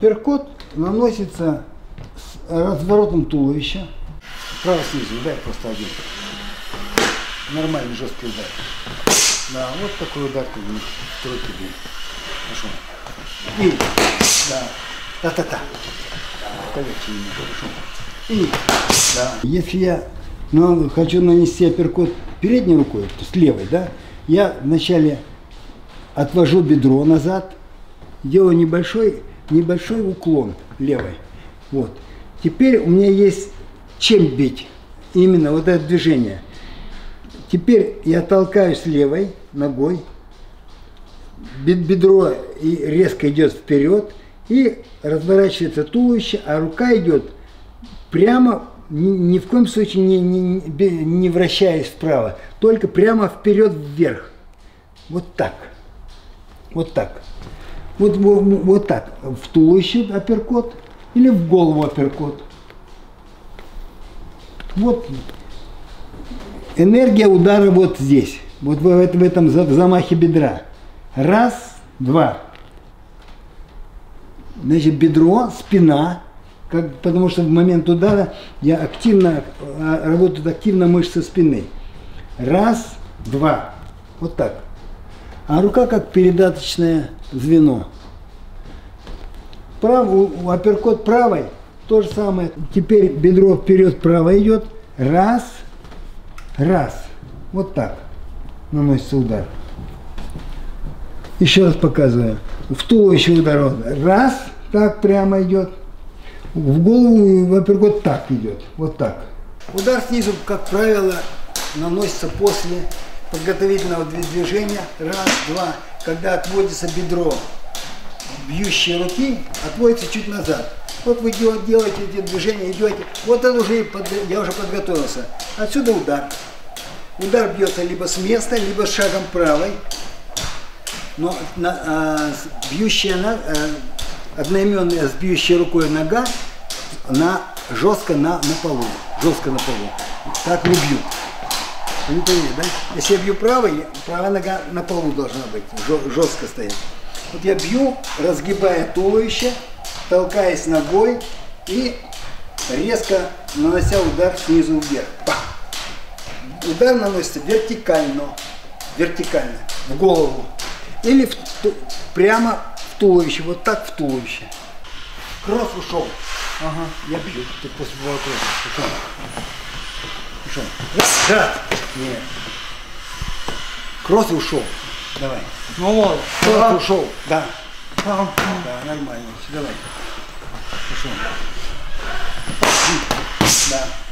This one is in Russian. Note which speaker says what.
Speaker 1: Апперкот наносится с разворотом туловища. Право снизу, удар просто один. Нормальный жесткий удар. Да, вот такой удар ты будешь. Второй тебе. Хорошо. И, да. Та-та-та. Полегче немного. Хорошо. И, да. Если я хочу нанести апперкот передней рукой, то есть левой, да, я вначале отвожу бедро назад, делаю небольшой уклон левой. Вот. Теперь у меня есть чем бить. Именно вот это движение. Теперь я толкаюсь левой ногой, бедро и резко идет вперед, и разворачивается туловище, а рука идет прямо, ни в коем случае не вращаясь вправо, только прямо вперед вверх. Вот так. Вот так. Вот так. В туловище апперкот или в голову апперкот. Вот. Энергия удара вот здесь. Вот в этом замахе бедра. Раз, два. Значит, бедро, спина. Потому что в момент удара работают активно мышцы спины. Раз, два. Вот так. А рука как передаточное звено. Апперкот правой, то же самое. Теперь бедро вперед право идет. Раз, раз. Вот так наносится удар. Еще раз показываю. В туловище удар. Раз, так прямо идет. В голову апперкот так идет. Вот так. Удар снизу, как правило, наносится после подготовительного движения. Раз, два. Когда отводится бедро бьющей руки, отводится чуть назад. Вот вы делаете эти движения, идете. Вот это уже я уже подготовился. Отсюда удар. Удар бьется либо с места, либо с шагом правой. Но одноименная с бьющей рукой нога жестко на полу. Жестко на полу. Так не бьют. Вы не поняли, да? Если я бью правой, правая нога на полу должна быть, жестко стоять. Вот я бью, разгибая туловище, толкаясь ногой и резко нанося удар снизу вверх. Пах! Удар наносится вертикально, в голову. Или прямо в туловище, вот так в туловище. Кросс ушел. Ага, я бью. Ты после кросса ушел. Раз. Нет. Кросс ушел. Давай.
Speaker 2: Ну вот.
Speaker 1: Кросс ушел. Да. Да, нормально. Давай. Ушел. Да.